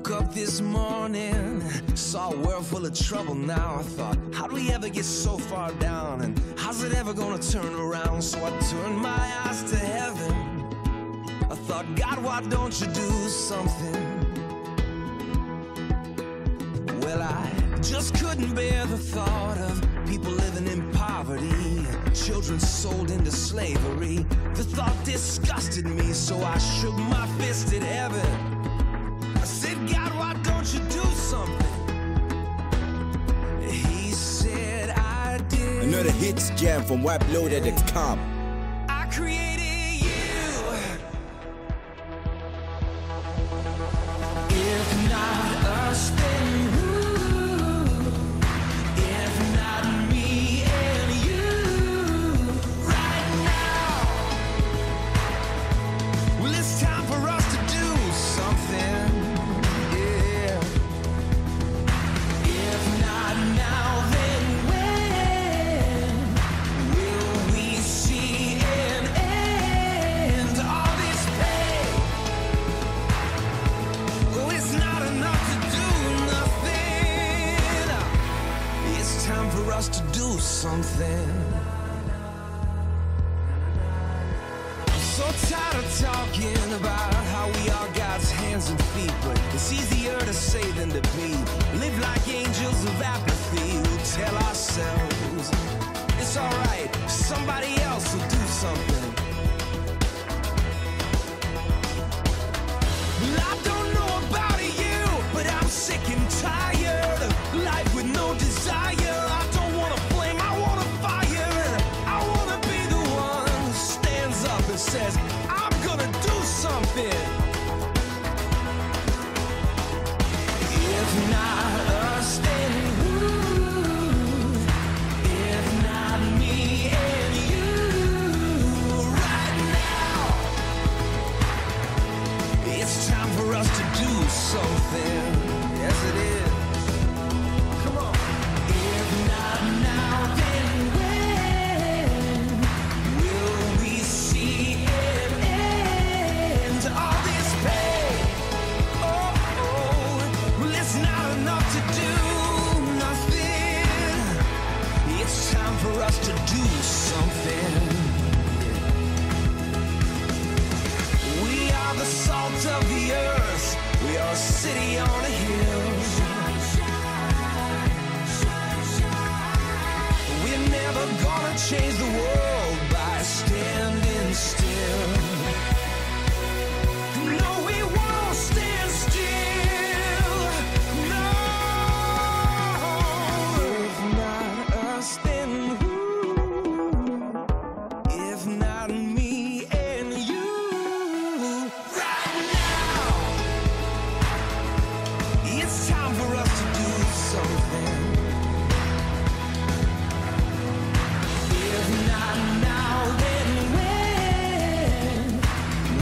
woke up this morning, saw a world full of trouble now. I thought, how do we ever get so far down? And how's it ever gonna turn around? So I turned my eyes to heaven. I thought, God, why don't you do something? Well, I just couldn't bear the thought of people living in poverty, children sold into slavery. The thought disgusted me, so I shook my fist at heaven. I said, God, why don't you do something? He said, I did. Another hits jam from WebLoaded.com. I created you. If not us, then who? If not me and you, right now. Well, it's time for us to do something. Yeah. If not now, then when will we see an end to all this pain? Oh, it's not enough to do nothing. It's time for us to do something. I'm so tired of talking about how we are God's hands and feet, but it's easier to say than to be. Live like angels of apathy. We'll tell ourselves it's alright, somebody else will do something. Well, I don't know about you, but I'm sick and tired of life with no desire. I don't want a flame, I want a fire. And I want to be the one who stands up and says, I'm gonna do something. If not us, then who? If not me and you, right now. It's time for us to do something. Yes, it is. Come on. If not now, then when will we see an end to all this pain? Oh, well, it's not enough to do nothing. It's time for us to do something. We are the salt of the earth. We are a city on a hill. We're never gonna change the world.